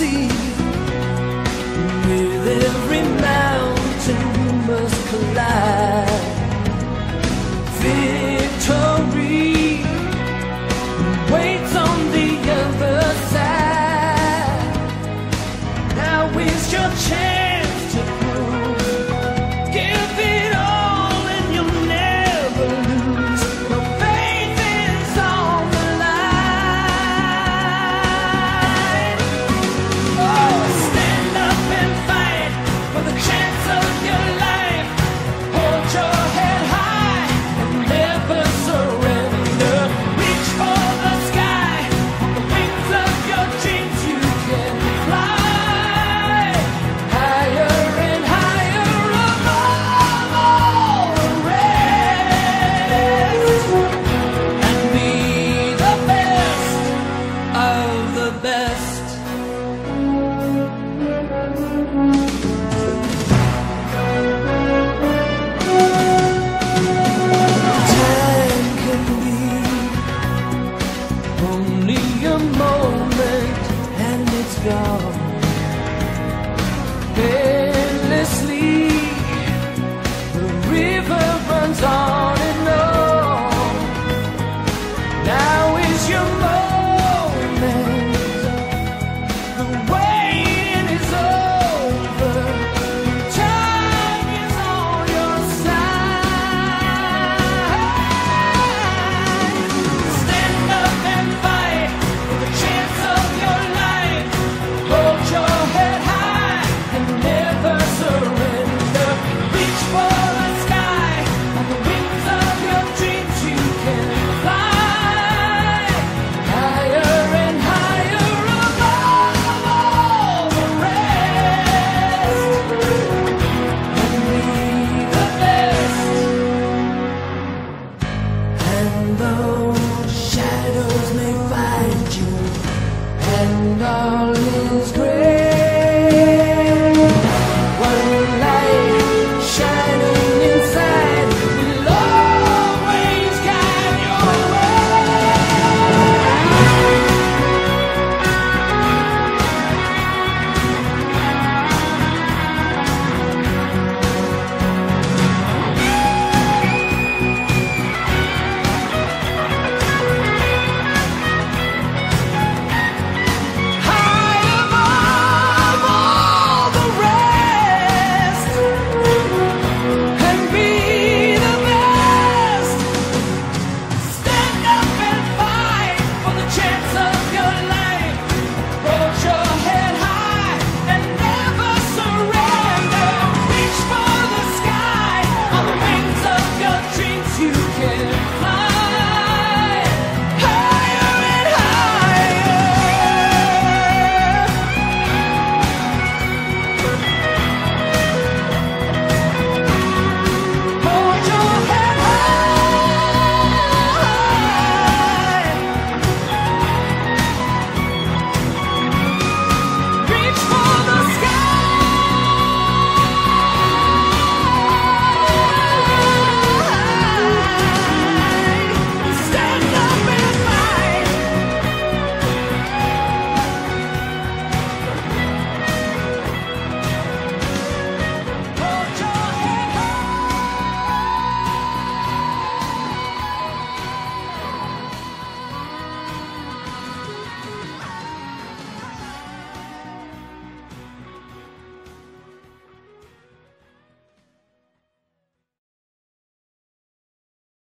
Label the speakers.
Speaker 1: sea. With every mountain you must collide. Victory waits on the other side. Now is your chance to prove. Give it all and you'll never lose. No faith is on the line. Oh, stand up and fight for the chance of your life. Hold your head high and never surrender. Reach for the sky. On the wings of your dreams you can fly. Higher and higher above all the rest. And be the best of the best. Time can be only a moment and it's gone.